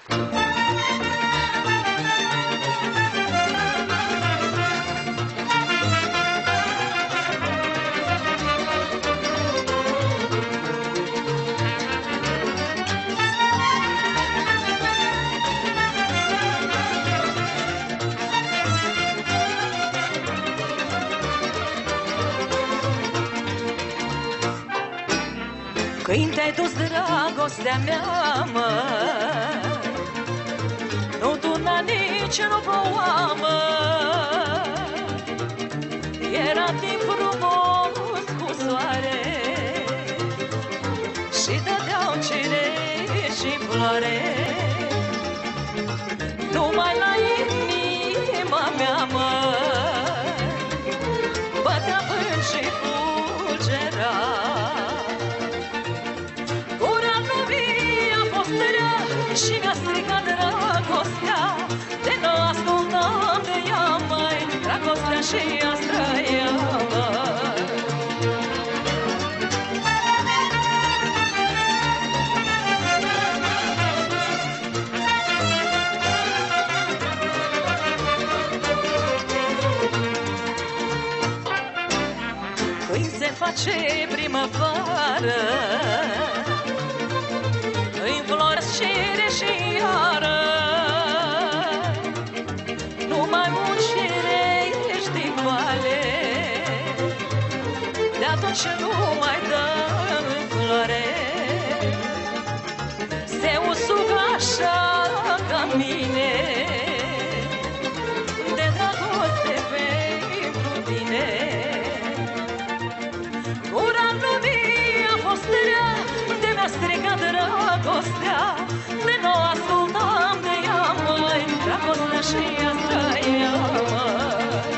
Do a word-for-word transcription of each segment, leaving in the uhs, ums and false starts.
Când te-ai dus, dragostea mea, mă, nu turna nici nu ploua, mă. Era timp frumos cu soare și dădeau cireși și floare. Numai la inima mea, mă, bătea vânt și fulgera. Și mi-a stricat dragostea, de nu ascultam de ea, mai dragostea și-a străia, măi. Când se face primăvară, înfloresc cere și iară, numai un cireș din vale, de atunci nu mai dă în floare. Se usucă așa ca mine, de dragoste pentru tine. Gura lumii a fost rea, de mi-a stricat dragostea, de nu ascultam de ea, măi, dragostea și-a străia, măi.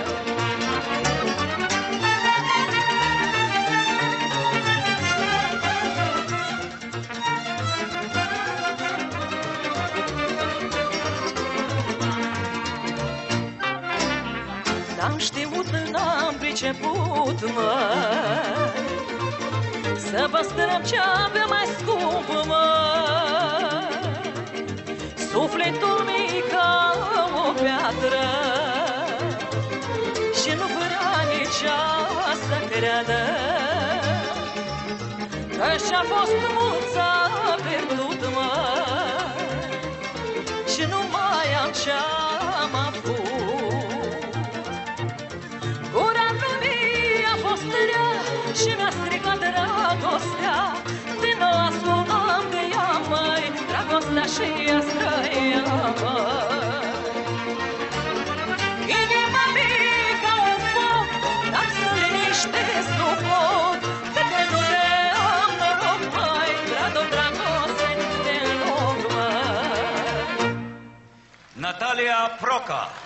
N-am știut, n-am priceput, măi, să păstrăm ce-avea mai scump, măi. Sufletul mi ca o piatră și nu vrea nici ea să creadă că și-a fost mulța pierdut, măi, și nu mai am ce-am avut. Gura lumii a fost rea și mi-a stricat dragostea, de nu ascultam de ea, măi, dragostea și-a străia, măi. Inima mea ca un foc, dar să liniștesc nu pot, că de nu te am noroc, măi, dragă-o dragoste de loc, măi. Natalia Proca.